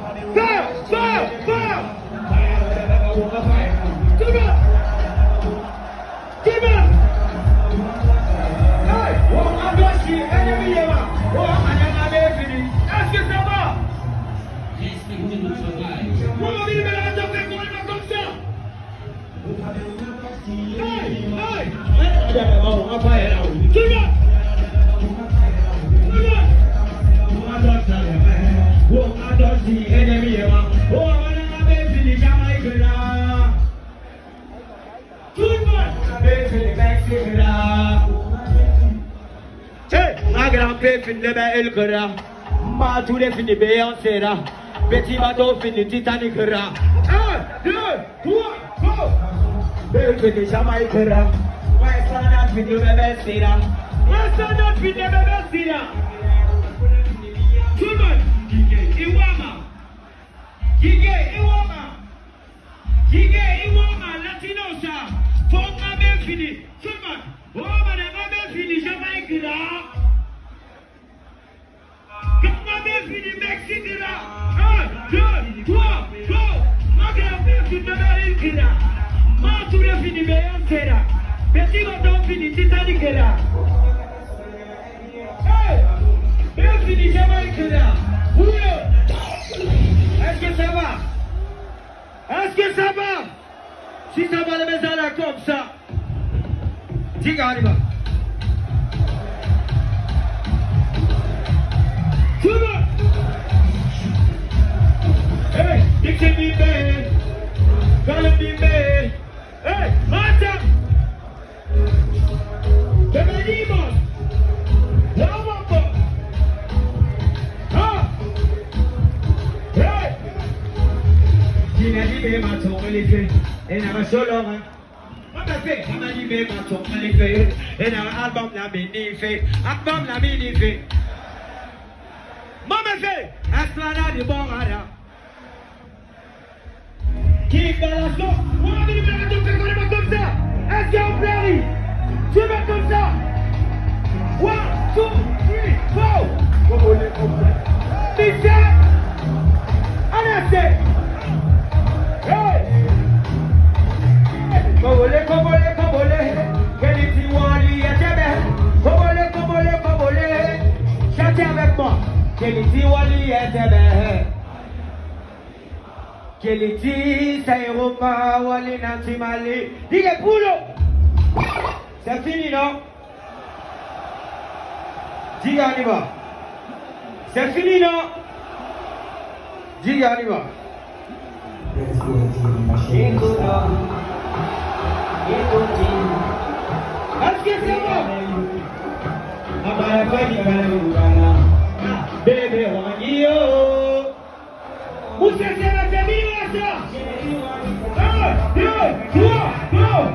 El Kara, Matu de Fini Beyoncé, Betty Mato Fini Titanic, 1, 2, 3, 4, Baby Jamaica, my son has been the best dinner. My son has been the best dinner. Tuman, Iwama, Iwama, Latinosa, Fonga Benfini, Tuman, Woman and Benfini, Jamaica. Fini Mexique là, 1, 2, 3, go. Maghreb fini Amérique là, Matouré fini Beyoncé là, Petit Mato fini Titanic là. Hey, fini Jamaïque là. Est-ce que ça va? Est-ce que ça va? Si ça va, le mets là comme ça. Dis arrive. Hey, Dixie be made, gonna be made. Hey, Marta, the Medimon, Lamambo, hey, Gina di ma tongue and I'm so long. What I say, I'm a di ma tongue and our album la mini album la mini Mama fait, Esplanade de Bonara. Qui fait la sauce? On a dit que tu fais comme ça. Est-ce qu'il y a un prairie? Tu fais comme ça. 1, 2, 3, 4. Michel. Allez, hey. Kobole. Quel wali et Kobole. Chantez avec moi. Keliti wali etebe Keliti Sayroma wali nantimali Dige Poulo. C'est fini non? Dis on y va. C'est fini non? Dis on y va. Est-ce que c'est bon? Bébé Wangio, vous êtes la famille là ça. 1, 2, 3, go.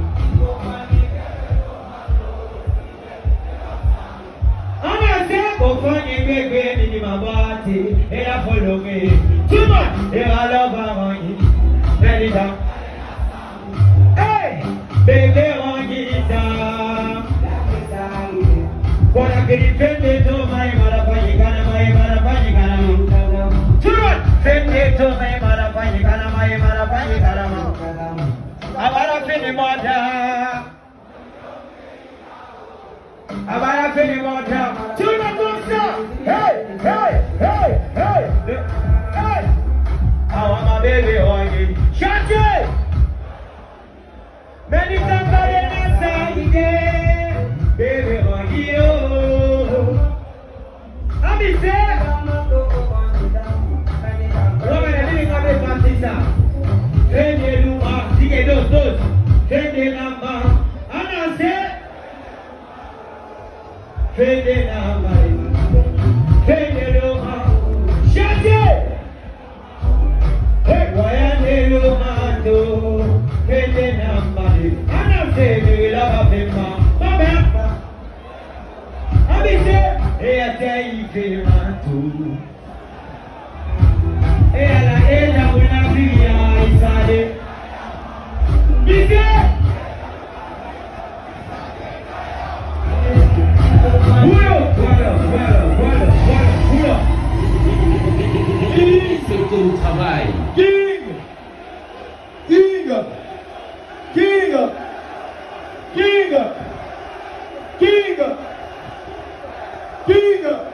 On a fait pour faire une bébé ni ma boîte et la follow. Tout le monde et alors va Wangi. Hey, bébé Wangi pour la grippe de ton maïs, Abara fini moja. Tuna kusa. Hey. Awa baby wangi. Shante. Many somebody inside baby wangi yo. Ami say. Robert living on the Batista. Hey, you are. Sige dos. Hey, lamba. Ana say. Fede na mai, fede loma, shante. Hey, wayane loma do, fede na mai. Ana fede la bema, baba. Abise, ate ife mantu. Ela una via isade. Bise. au travail. King. King. King. King. King. King.